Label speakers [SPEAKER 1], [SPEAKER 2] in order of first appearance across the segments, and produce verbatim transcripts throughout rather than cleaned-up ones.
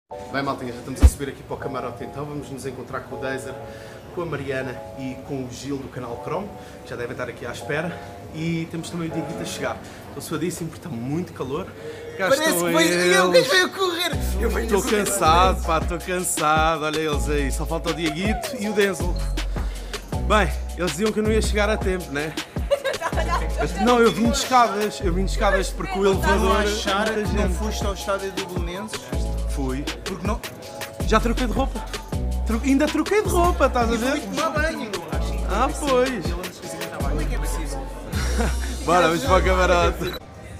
[SPEAKER 1] Bem, maltinha, já estamos a subir aqui para o camarote, então vamos nos encontrar com o Deizer, com a Mariana e com o Gil do canal Chrome, que já devem estar aqui à espera, e temos também o Dieguito a chegar. Estou suadíssimo porque está muito calor. Cá
[SPEAKER 2] Parece
[SPEAKER 1] estão
[SPEAKER 2] que veio,
[SPEAKER 1] eles.
[SPEAKER 2] eu que veio correr! Eu venho
[SPEAKER 1] Estou cansado, pá, estou cansado, olha eles aí, só falta o Dieguito e o Denzel. Bem, eles diziam que eu não ia chegar a tempo, né? Não, eu vim de escadas, eu vim de escadas porque o elevador...
[SPEAKER 2] Achar
[SPEAKER 1] muita
[SPEAKER 2] que não
[SPEAKER 1] gente.
[SPEAKER 2] foste ao estádio do Belenenses?
[SPEAKER 1] Fui.
[SPEAKER 2] Porque não...
[SPEAKER 1] Já troquei de roupa. Tro... Ainda troquei de roupa, estás a ver?
[SPEAKER 2] Fui tomar banho!
[SPEAKER 1] Ah, pois.
[SPEAKER 2] Como é que é possível?
[SPEAKER 1] Bora, vamos para o camarote.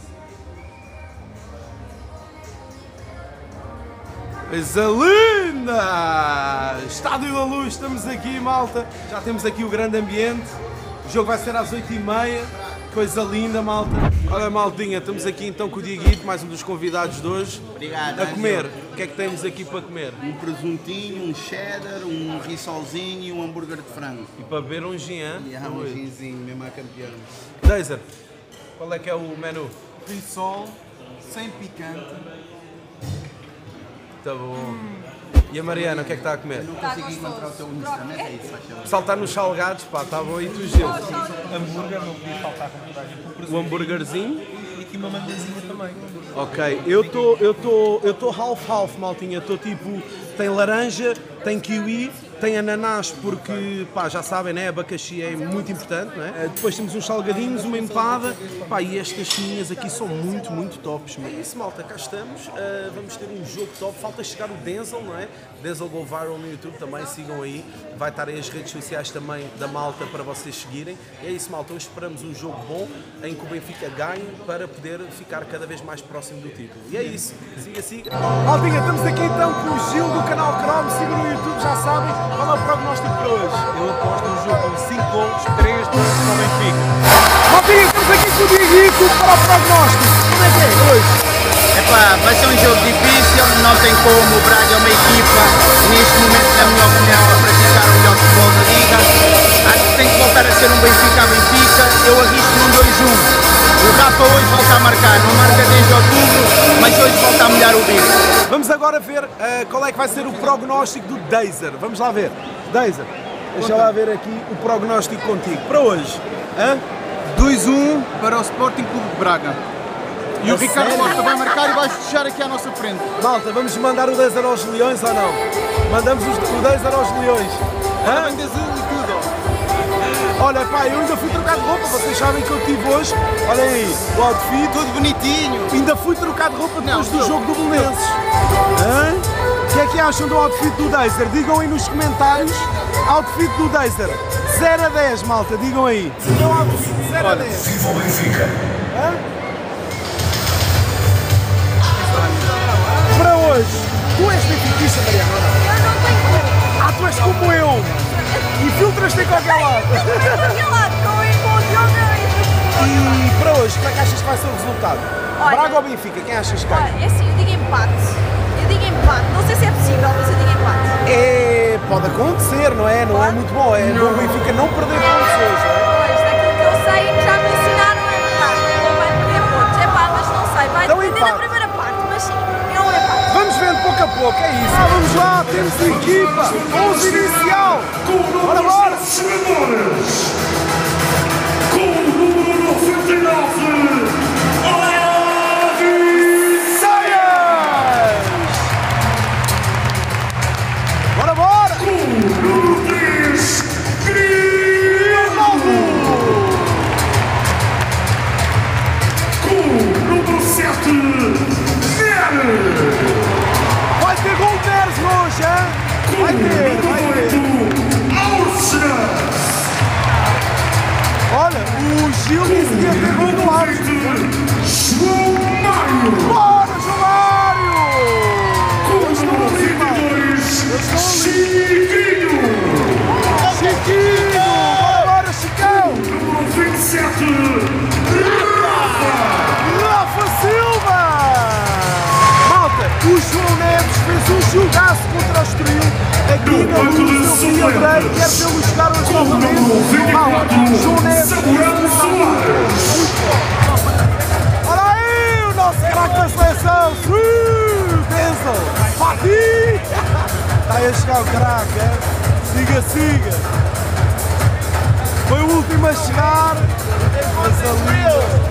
[SPEAKER 1] Coisa linda! Estádio da Luz, estamos aqui, malta. Já temos aqui o grande ambiente. O jogo vai ser às oito e meia. Coisa linda, malta. Olha, maltinha, estamos aqui então com o Dieguito, mais um dos convidados de hoje.
[SPEAKER 2] Obrigado.
[SPEAKER 1] A comer. O que é que temos aqui para comer?
[SPEAKER 2] Um presuntinho, um cheddar, um rissolzinho e um hambúrguer de frango.
[SPEAKER 1] E para beber um gin, hein?
[SPEAKER 2] E há um ginzinho, mesmo a campeão.
[SPEAKER 1] Deizer, qual é que é o menu?
[SPEAKER 2] Rissol, sem picante.
[SPEAKER 1] Tá bom. E a Mariana, o que é que está a comer?
[SPEAKER 2] Não consigo encontrar o teu Insta, não é isso, faz favor.
[SPEAKER 1] Saltar nos salgados, pá, tá bom. E tu, Gil?
[SPEAKER 3] Hambúrguer, não podia faltar com toda a gente.
[SPEAKER 1] O hambúrguerzinho?
[SPEAKER 3] E aqui uma mandazinha também.
[SPEAKER 1] Ok, eu estou eu tô, eu tô half-half, maltinha. Estou tipo, tem laranja, tem kiwi, tem ananás, porque, pá, já sabem, né? Abacaxi é muito importante, né? Uh, depois temos uns salgadinhos, uma empada, pá, e estas chininhas aqui são muito, muito tops. É isso, malta, cá estamos. Uh, vamos ter um jogo top. Falta chegar o Denzel, não é? Denzel Go Viral no YouTube, também sigam aí. Vai estar aí as redes sociais também da malta para vocês seguirem. E é isso, malta, hoje esperamos um jogo bom em que o Benfica ganhe para poder ficar cada vez mais próximo do título. E é isso, siga, siga. Maltinha, estamos aqui então com o Gil do canal Chrome, sigam no YouTube, já sabem. Qual é o prognóstico para hoje?
[SPEAKER 3] Eu aposto no jogo com cinco gols, três para o Benfica.
[SPEAKER 1] Maltinha, estamos aqui com o Dieguito para o prognóstico. Como é que é hoje?
[SPEAKER 2] Epá, vai ser um jogo difícil, não tem como. O Braga é uma equipa, neste momento, na minha opinião, a praticar o melhor futebol da Liga. Acho que tem que voltar a ser um Benfica a Benfica. Eu arrisco num dois um. O Rafa hoje volta a marcar, não marca desde outubro, mas hoje volta a molhar o bico.
[SPEAKER 1] Vamos agora ver uh, qual é que vai ser o prognóstico do Deizer. Vamos lá ver. Deizer, deixa lá ver aqui o prognóstico contigo. Para hoje, hã?
[SPEAKER 2] dois um para o Sporting Clube de Braga. E
[SPEAKER 1] A
[SPEAKER 2] o Ricardo
[SPEAKER 1] sério?
[SPEAKER 2] Costa vai marcar e vai fechar aqui à nossa frente.
[SPEAKER 1] Malta, vamos mandar o Deizer aos Leões ou não? Mandamos os- o Deizer aos Leões. Hã?
[SPEAKER 2] Vem de azul e tudo.
[SPEAKER 1] Olha, pá, eu ainda fui trocar de roupa. Vocês sabem que eu tive hoje. Olha aí, o outfit.
[SPEAKER 2] Tudo bonitinho.
[SPEAKER 1] Ainda fui trocar de roupa depois
[SPEAKER 2] Não,
[SPEAKER 1] do
[SPEAKER 2] eu-
[SPEAKER 1] jogo do Belenenses. Hã? O que é que acham do outfit do Deizer? Digam aí nos comentários. Outfit do Deizer. zero a dez, malta. Digam aí. Meu outfit, zero a dez.
[SPEAKER 4] Viva o Benfica!
[SPEAKER 1] Hã? Para hoje, tu és benfiquista, Mariana, ou não?
[SPEAKER 5] Eu não tenho
[SPEAKER 1] Ah, tu és como eu. E filtras-te em qualquer lado.
[SPEAKER 5] qualquer lado, com o yoga
[SPEAKER 1] E para hoje, como é que achas que vai ser o resultado?
[SPEAKER 5] Olha-
[SPEAKER 1] Braga ou Benfica? Quem achas que ganha?
[SPEAKER 5] Olha, é assim, eu digo empate. Eu digo empate. Não sei se é possível, mas eu digo empate.
[SPEAKER 1] É, pode acontecer, não é? Não é
[SPEAKER 5] Pode?
[SPEAKER 1] muito bom. É bom o Benfica não perder pontos hoje, não é?
[SPEAKER 5] Pois, daquilo que eu sei, que já me ensinaram, é verdade. Não vai perder pontos. É pá, mas não sei. Vai
[SPEAKER 1] Então
[SPEAKER 5] depender
[SPEAKER 1] empate.
[SPEAKER 5] da primeira parte, mas sim, é um empate.
[SPEAKER 1] Vamos vendo pouco a pouco, é isso. Ah, vamos lá, temos a equipa. onze inicial. Bora, bora.
[SPEAKER 4] Jogadores! Com o número noventa e nove,
[SPEAKER 1] Saias! Bora, bora.
[SPEAKER 4] com o número três,
[SPEAKER 1] Ronaldo.
[SPEAKER 4] com o número sete, Neres!
[SPEAKER 1] Vai ter gol Neres hoje, hein?
[SPEAKER 4] Com
[SPEAKER 1] Vai
[SPEAKER 4] o
[SPEAKER 1] ter, vai
[SPEAKER 4] número
[SPEAKER 1] ter.
[SPEAKER 4] oito, Alces!
[SPEAKER 1] Olha, o Gil disse que ia ter gol do Alves.
[SPEAKER 4] João Mário!
[SPEAKER 1] Bora, João Mário!
[SPEAKER 4] Com o número vinte e dois, Chiquinho!
[SPEAKER 1] Chiquinho! Bora, bora, Chicão!
[SPEAKER 4] Número vinte e sete, Rafa!
[SPEAKER 1] Rafa Silva! Malta, o João Neves fez um jogaço contra o Estoril aqui na Luz. Eu fui a Breio, quero vê-lo jogar hoje novamente. Malta, o João Neves fez um jogaço muito bom. Olha aí, o nosso craque da seleção! Uh, Denzel! Martim! Está a chegar o craque, é? Siga, siga! Foi o último a chegar, mas ali...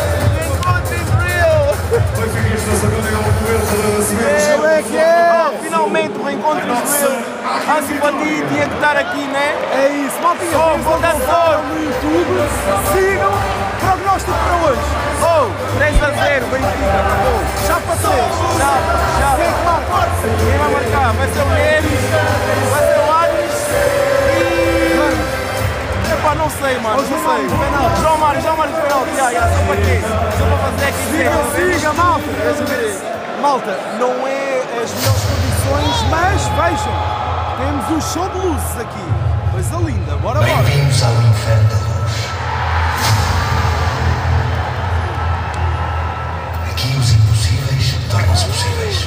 [SPEAKER 1] Eu é que é!
[SPEAKER 2] Finalmente o reencontro Israel. A simpatia tinha que estar aqui, né?
[SPEAKER 1] É isso, maltinha,
[SPEAKER 2] Oh,
[SPEAKER 1] temos
[SPEAKER 2] vou dar sorte.
[SPEAKER 1] no YouTube, sigam, prognóstico para hoje.
[SPEAKER 2] Oh, três a zero, Benfica. Oh,
[SPEAKER 1] Chapa três.
[SPEAKER 2] chapa, chapa.
[SPEAKER 1] Quem é que marca?
[SPEAKER 2] Quem vai marcar? Vai ser o Neres, vai ser o Ares e... Epá, não sei, mano, não sei. João Mário, João Mário de penalti. Já, já, só para quê? Só para fazer aqui
[SPEAKER 1] Siga, siga, malta. Malta, não é as melhores condições, mas vejam, temos um show de luzes aqui. Coisa linda, bora, bora.
[SPEAKER 6] Bem-vindos ao Inferno da Luz. Aqui os impossíveis tornam-se possíveis.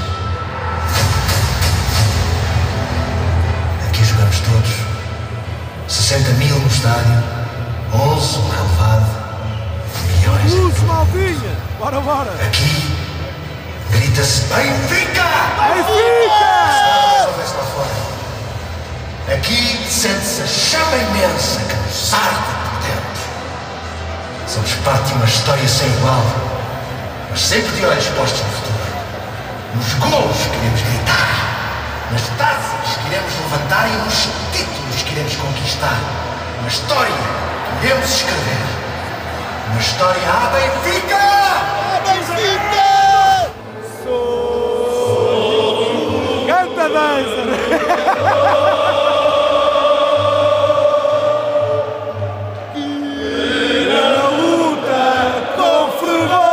[SPEAKER 6] Aqui jogamos todos. sessenta mil no estádio, onze no relevado, milhões em
[SPEAKER 1] Luzes, maltinha, bora, bora.
[SPEAKER 6] Aqui grita-se Benfica!
[SPEAKER 1] Benfica!
[SPEAKER 6] Soubesse lá fora. Aqui sente-se a chama imensa que nos arde por dentro. Somos parte de uma história sem igual, mas sempre de olhos postos no futuro. Nos golos queremos gritar, nas taças queremos levantar e nos títulos queremos conquistar. Uma história que iremos escrever. Uma história à Benfica! À Benfica!
[SPEAKER 1] Canta dança! Na luta com fervor!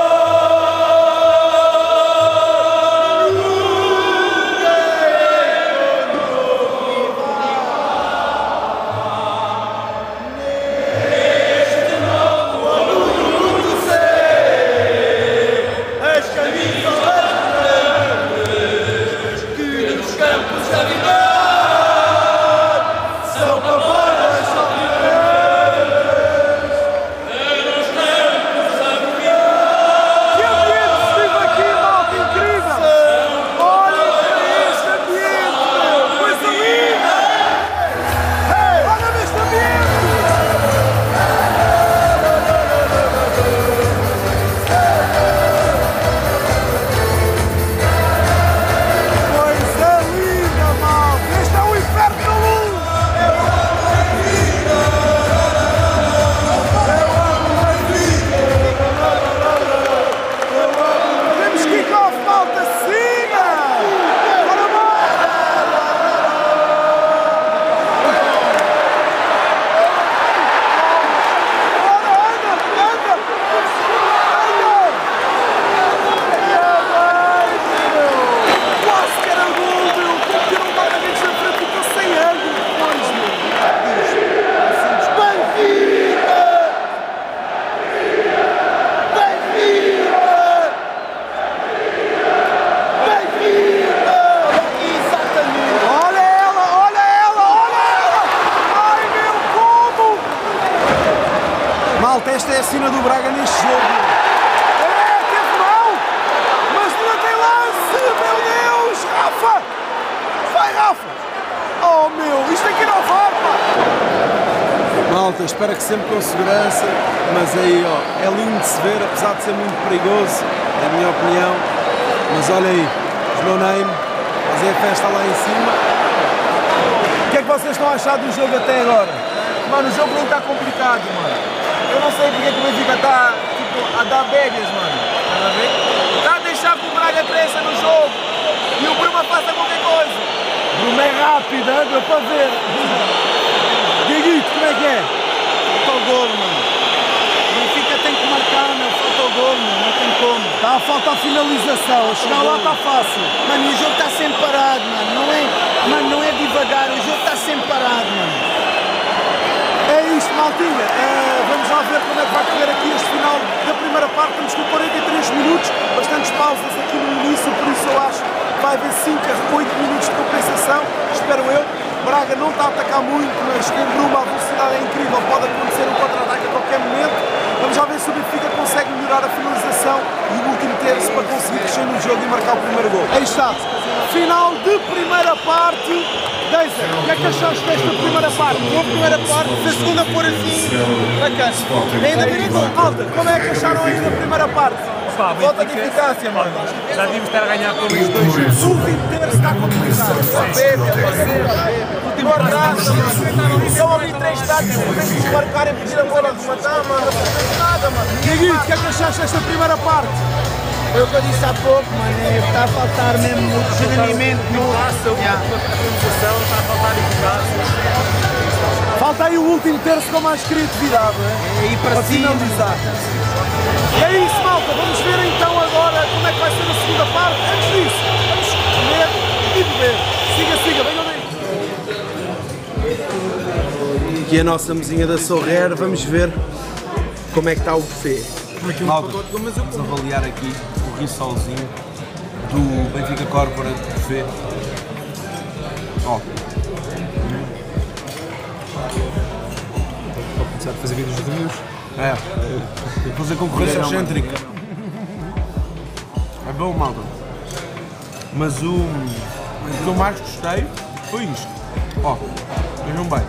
[SPEAKER 1] Malta, esta é a cena do Braga neste jogo. É, teve mal, mas não tem lance, meu Deus, Rafa! Vai, Rafa! Oh, meu, isto tem que ir ao V A R, pá! Malta, espero que sempre com segurança, mas aí, ó, é lindo de se ver, apesar de ser muito perigoso, é a minha opinião. Mas olha aí, os No Name, fazer a festa lá em cima. O que é que vocês estão a achar do jogo até agora?
[SPEAKER 2] Mano, o jogo nem está complicado, mano. Eu não sei porque que o Benfica está tipo, a dar bélias, mano. Tá a ver? Está a deixar que o Braga cresça no jogo e o Bruma faça qualquer coisa.
[SPEAKER 1] Bruma é rápido, anda para ver. Dieguito, como é que é?
[SPEAKER 2] Falta o gol, mano. O Benfica tem que marcar, meu. Falta o gol, mano. Não tem como.
[SPEAKER 1] Está a falta a finalização. Chegar lá está fácil.
[SPEAKER 2] Mano, o jogo está sempre parado, mano. Não é, mano, não é devagar. O jogo está sempre parado, mano.
[SPEAKER 1] É isto, maltinha. Uh, vamos lá ver como é que vai correr aqui este final da primeira parte. Estamos com quarenta e três minutos, bastantes pausas aqui no início, por isso eu acho que vai haver cinco a oito minutos de compensação, espero eu. Braga não está a atacar muito, mas com o Bruma a velocidade é incrível, pode acontecer um contra-ataque a qualquer momento. Vamos já ver se o Benfica consegue melhorar a finalização e o último terço para conseguir crescer no jogo e marcar o primeiro gol. Aí está, final de primeira parte. Deisa, o que é que achaste desta primeira parte?
[SPEAKER 2] Boa primeira parte, se a segunda for assim, bacana. Ainda bem gol.
[SPEAKER 1] Malta, como é que acharam ainda a primeira parte?
[SPEAKER 3] Pá,
[SPEAKER 2] Falta de eficácia, mano.
[SPEAKER 3] já devíamos estar a ganhar pelos dois.
[SPEAKER 1] O último terço está complicado.
[SPEAKER 2] Última graça, mano. Eu ouvi três taques, se marcarem pedir a bola de matar, mano. Não fez nada, mano.
[SPEAKER 1] Dieguito, o que é que achaste desta primeira parte?
[SPEAKER 2] Foi o que eu disse há pouco, mano. Está a faltar mesmo o discernimento no.
[SPEAKER 3] Passa uma finalização, está a faltar eficácia.
[SPEAKER 1] Falta aí o último terço com mais criatividade, não é?
[SPEAKER 2] E para
[SPEAKER 1] Para
[SPEAKER 2] cima.
[SPEAKER 1] finalizar. E é isso, malta. Vamos ver então agora como é que vai ser a segunda parte. Antes disso, vamos comer e beber. Siga, siga, venham daí. Aqui a nossa mesinha da Sorrer. Vamos ver como é que está o buffet. Malta, vamos avaliar aqui o rissolzinho do Benfica Corporate Buffet. Ó.
[SPEAKER 3] Começar a fazer vídeos de reviews.
[SPEAKER 1] É, tem que fazer concorrência excêntrica. É bom, malta. Mas o, o que eu mais gostei foi isto. Ó, vejam bem.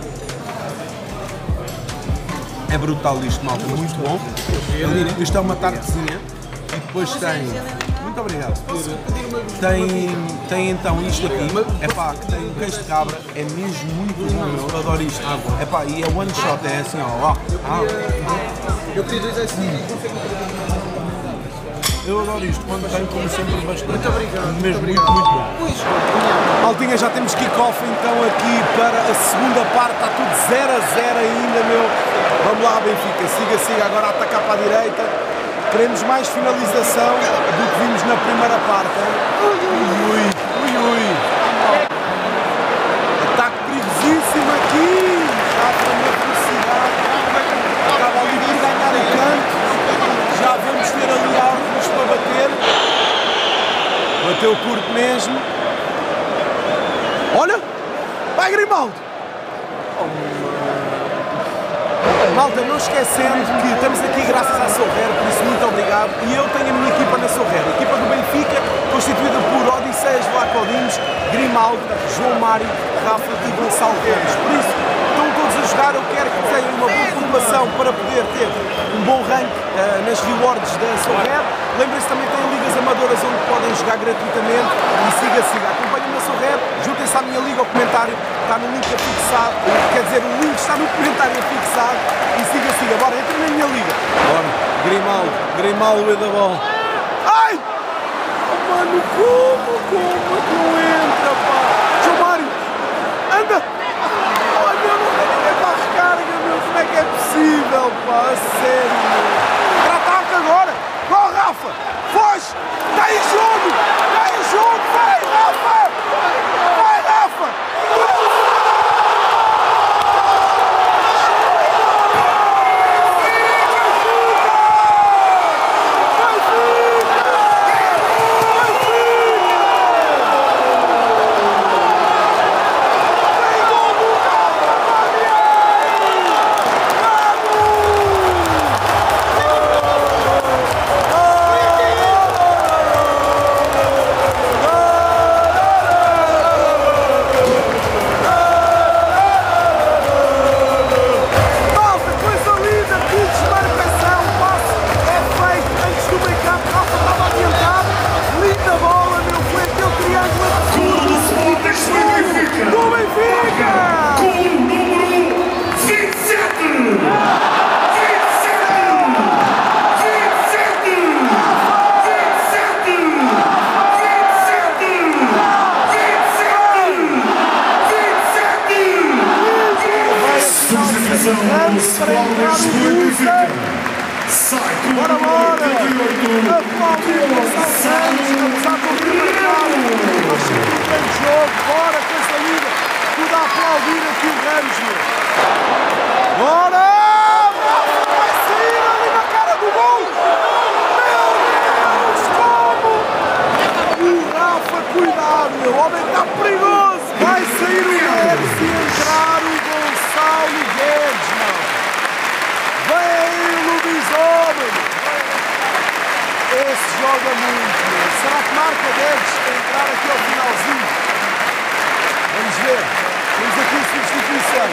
[SPEAKER 1] É brutal isto, malta, muito bom. Isto é uma tartezinha e depois tem... Muito obrigado. Tem, tem então isto aqui, é pá, que tem um queijo de cabra, é mesmo muito bom, eu adoro isto. É pá, e é one shot, é assim, ó, ó. Ah.
[SPEAKER 2] Eu pedi dois assim.
[SPEAKER 1] Eu adoro isto, quando tenho como sempre bastante. Muito obrigado. Mesmo muito, muito bom. Maltinha, já temos kick-off então aqui para a segunda parte, está tudo zero a zero ainda, meu. Vamos lá, Benfica, siga, siga, agora a atacar para a direita. Queremos mais finalização do que vimos na primeira parte. Hein? Ui, ui, ui, ui. Ataque perigosíssimo aqui. Já para a velocidade. Acaba ali por ganhar o canto. Já vamos ter ali árvores para bater. Bateu curto mesmo. Olha! Vai, Grimaldo! Malta, não esquecendo que estamos aqui graças à Sorrer, por isso muito obrigado. E eu tenho a minha equipa na Sorrer, a equipa do Benfica, constituída por Odisseias Vlacodimos, Grimaldo, João Mário, Rafa e Gonçalo Ramos. Por isso, estão todos a jogar, eu quero que tenham uma boa pontuação para poder ter um bom rank uh, nas rewards da Sorrer. Lembrem-se também que tem ligas amadoras onde podem jogar gratuitamente e siga, siga. Acompanhem-me na Sorrer, juntem-se à minha liga, o comentário está no link afixado, quer dizer, o link está no comentário afixado e siga, siga. Bora, entra na minha liga. Bora, Grimaldo, Grimaldo with the ball. Ai! Oh, mano, como, como que não entra, pá? João Mário, anda! Ai, meu, não tem ninguém para a recarga, meu, como é que é possível, pá? A sério, meu. Contra-ataque agora! Ó, Rafa! Foge! Está em jogo! Está em jogo! Vai, Rafa! Vai, Rafa! Bora, bora! Aplaudir o Santos, estamos a confirmar nós sempre um grande jogo, bora com essa liga, tudo a aplaudir aqui o Ramos, meu. Bora! Rafa vai sair ali na cara do gol! Meu Deus, como! O Rafa, cuidado, meu, o homem está perigoso! Vai sair o Guedes e entrar o Gonçalo Guedes, não! Vem, Luís! joga muito, meu. Será que marca Guedes para entrar aqui ao finalzinho? Vamos ver. Temos aqui a substituição.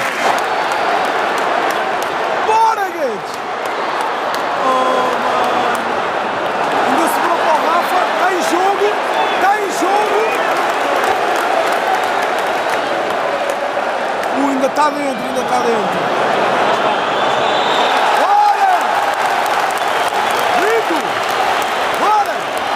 [SPEAKER 1] Bora, Guedes! Oh, mano. Ainda sobrou para o Rafa. Está em jogo. Está em jogo. Uh, ainda está dentro, ainda está dentro. Bora! Lindo! Bora!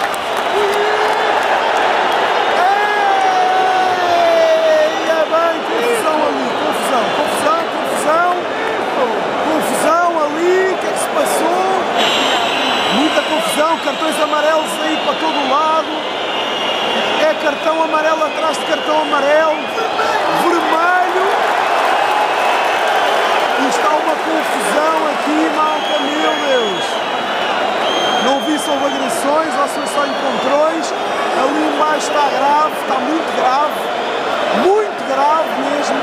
[SPEAKER 1] Eia, bem, confusão ali, confusão, confusão, confusão, confusão ali, o que é que se passou? Muita confusão, cartões amarelos aí para todo lado, é cartão amarelo atrás de cartão amarelo, vermelho, e está uma confusão aqui, malta, meu Deus! Não vi se houve agressões ou se foi só encontrões. Ali embaixo está grave, está muito grave. Muito grave mesmo.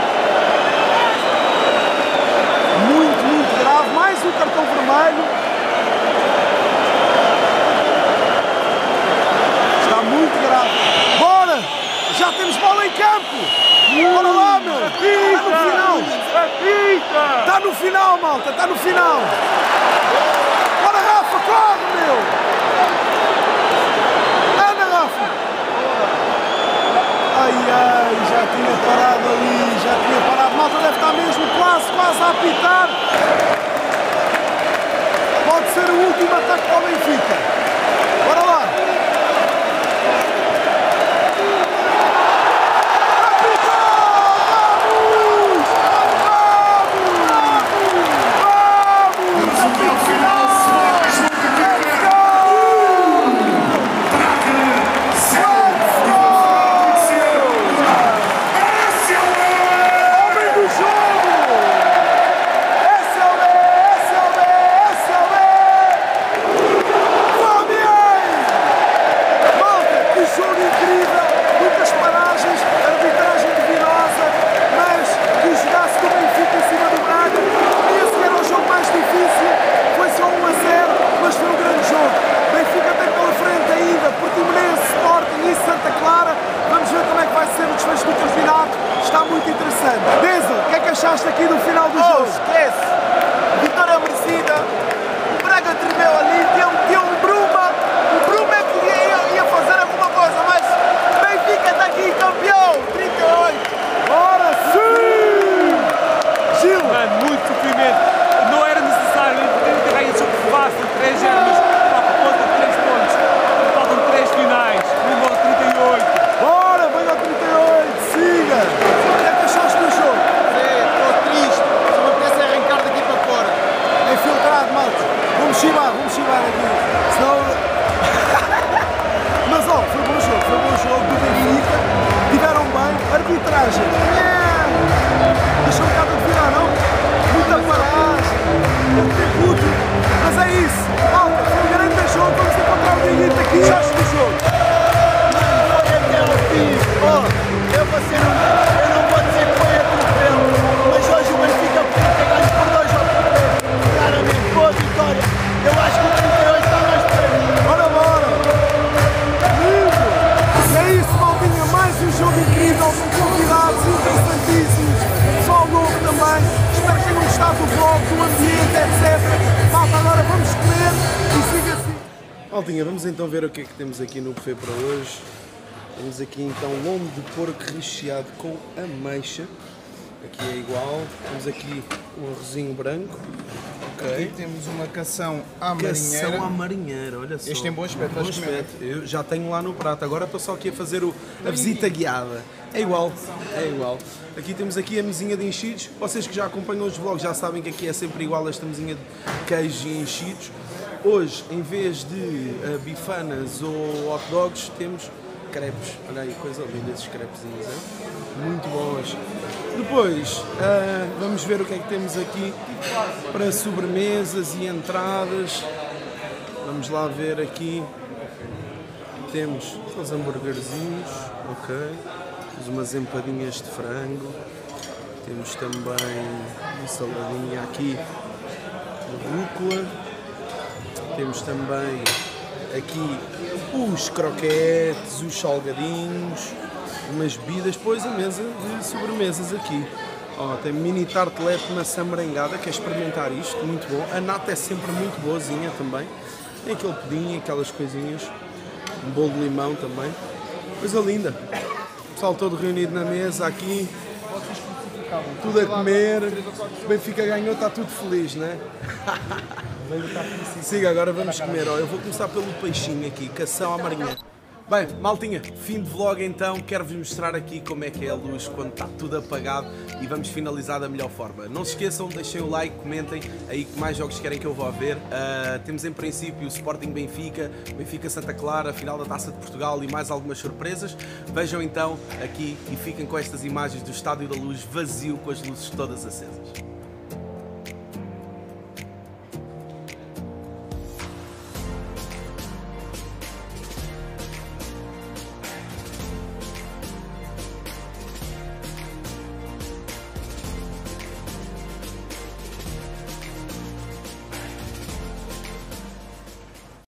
[SPEAKER 1] Muito, muito grave. Mais um cartão vermelho. Está muito grave. Bora! Já temos bola em campo! Bora lá, meu! Está no final! Está no final, malta! Está no final! Bora, Rafa! Corre, meu! Anda, Rafa! Ai, ai, já tinha parado ali, já tinha parado. Malta deve estar mesmo quase, quase a apitar. Pode ser o último ataque para o Benfica. Bora lá! Aqui do final do
[SPEAKER 2] oh,
[SPEAKER 1] jogo.
[SPEAKER 2] Esquece! Vitória merecida. O Braga tremeu ali, deu, deu um Bruma. O Bruma é que ia, ia fazer alguma coisa, mas o Benfica está aqui, campeão! trinta e oito!
[SPEAKER 1] Bora sim! Gil!
[SPEAKER 3] Mano, muito sofrimento. Não era necessário ter ganho jogo fácil, três anos, falta conta três pontos. Faltam três finais, rumo ao trinta e oito.
[SPEAKER 1] Bora, vai ao trinta e oito, siga! O que é que achaste do jogo? Vamos chivar, vamos chivar aqui, senão... Mas ó, foi bom jogo, foi bom jogo do Benfica, tiveram bem, arbitragem, deixou um bocado de virar, não? Muita paragem, muito puto, mas é isso, malta, foi um grande jogo, vamos encontrar o Benfica aqui, já do jogo.
[SPEAKER 2] Foi até ao fim, ó, eu vou ser um... eu não vou dizer que foi atropelo, mas hoje o Benfica podia ter ganho por dois ou por três, claramente, boa vitória. Eu acho que o trinta e oito está mais para mim.
[SPEAKER 1] Bora, bora! Lindo! É isso, maldinha, mais um jogo incrível, com convidados interessantíssimos, pessoal novo também. Espero que tenham gostado do vlog, do ambiente, etcétera. Malta, agora vamos comer e siga assim. Maldinha, vamos então ver o que é que temos aqui no buffet para hoje. Temos aqui então lombo de porco recheado com ameixa. Aqui é igual. Temos aqui um arrozinho branco. Okay.
[SPEAKER 2] Aqui temos uma cação à marinheira.
[SPEAKER 1] Cação à marinheira, olha só.
[SPEAKER 2] Este tem bom aspecto,
[SPEAKER 1] bom aspecto. Eu já tenho lá no prato, agora estou só aqui a fazer o, a visita guiada. É igual, é igual. Aqui temos aqui a mesinha de enchidos. Vocês que já acompanham os vlogs já sabem que aqui é sempre igual esta mesinha de queijos e enchidos. Hoje, em vez de uh, bifanas ou hot dogs, temos crepes. Olha aí, coisa linda esses crepezinhos, é? Muito bons. Depois, uh, vamos ver o que é que temos aqui para sobremesas e entradas. Vamos lá ver aqui. Temos os hambúrguerzinhos, ok. Temos umas empadinhas de frango. Temos também uma saladinha aqui de rúcula. Temos também aqui os croquetes, os salgadinhos, umas bebidas, depois a mesa de sobremesas aqui. Ó, tem mini tartelete de maçã merengada, quer experimentar isto, muito bom. A nata é sempre muito boazinha também. Tem aquele pudim, aquelas coisinhas, um bolo de limão também. Coisa linda. O pessoal todo reunido na mesa aqui, tudo a comer. O Benfica ganhou, está tudo feliz, né? Siga, agora vamos comer. Ó, eu vou começar pelo peixinho aqui, cação à marinha. Bem, maltinha, fim de vlog então, quero-vos mostrar aqui como é que é a luz quando está tudo apagado e vamos finalizar da melhor forma. Não se esqueçam, deixem o like, comentem aí que mais jogos querem que eu vá ver. Uh, temos em princípio o Sporting Benfica, Benfica Santa Clara, a final da Taça de Portugal e mais algumas surpresas. Vejam então aqui e fiquem com estas imagens do Estádio da Luz vazio com as luzes todas acesas.